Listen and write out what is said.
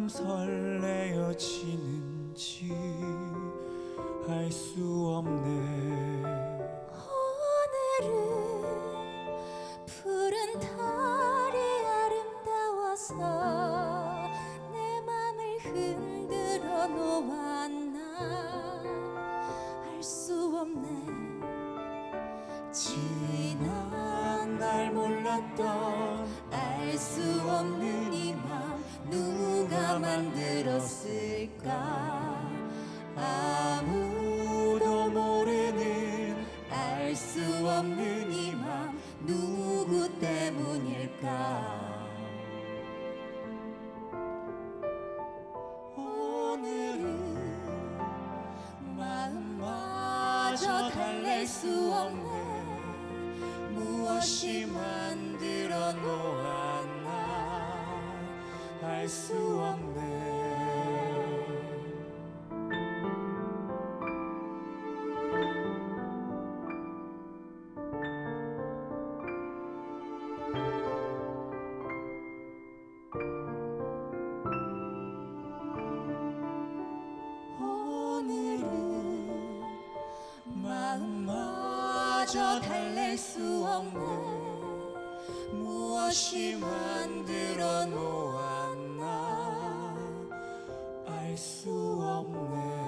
설레어지는지 알 수 없네. 오늘은 푸른 달이 아름다워서 내 맘을 흔들어 놓았나 알 수 없네. 지난 날 몰랐던 알 수 없는 이 맘 누가 만들었을까. 아무도 모르는 알 수 없는 이 맘 누구 때문일까. 오늘은 마음마저 달랠 수 없네. 무엇이 만들어 놓았나 알 수 없네. 오늘은 마음마저 달랠 수 없네. 무엇이 만들어 놓았나 알 수 없네.